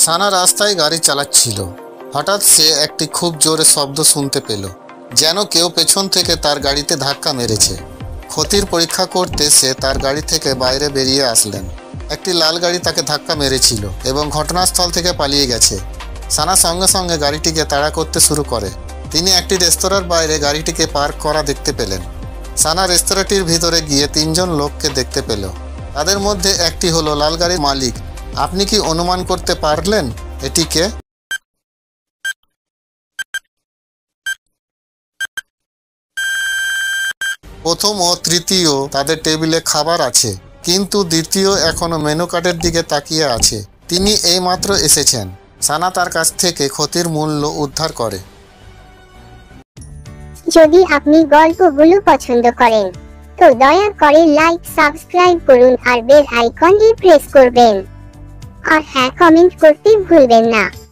সানা রাস্তায় গাড়ি চালাচ্ছিল। হঠাৎ সে একটি খুব জোরে শব্দ শুনতে পেল, যেন কেউ পেছন থেকে তার গাড়িতে ধাক্কা মেরেছে। ক্ষতির পরীক্ষা করতে সে তার গাড়ি থেকে বাইরে বেরিয়ে আসলেন। একটি লাল গাড়ি তাকে ধাক্কা মেরেছিল এবং ঘটনাস্থল থেকে পালিয়ে গেছে। সানা সঙ্গে সঙ্গে গাড়িটিকে তাড়া করতে শুরু করে। তিনি একটি রেস্তোরাঁর বাইরে গাড়িটিকে পার্ক করা দেখতে পেলেন। সানা রেস্তোরাঁটির ভিতরে গিয়ে 3 জন লোককে দেখতে পেল। তাদের মধ্যে একটি হলো লাল গাড়ির মালিক। আপনি কি অনুমান করতে পারলেন এটি কে? প্রথম ও তৃতীয় তাদের টেবিলে খাবার আছে, কিন্তু দ্বিতীয় এখনো মেনু কার্ডের দিকে তাকিয়ে আছে। তিনি এইমাত্র এসেছেন। সানা তার কাছ থেকে ক্ষতির মূল্য উদ্ধার করে। যদি আপনি গল্পগুলো পছন্দ করেন তো দয়া করে লাইক, সাবস্ক্রাইব করুন আর বেল আইকনটি প্রেস করবেন। আর হ্যাঁ, কমেন্ট করতে ভুলবেন না।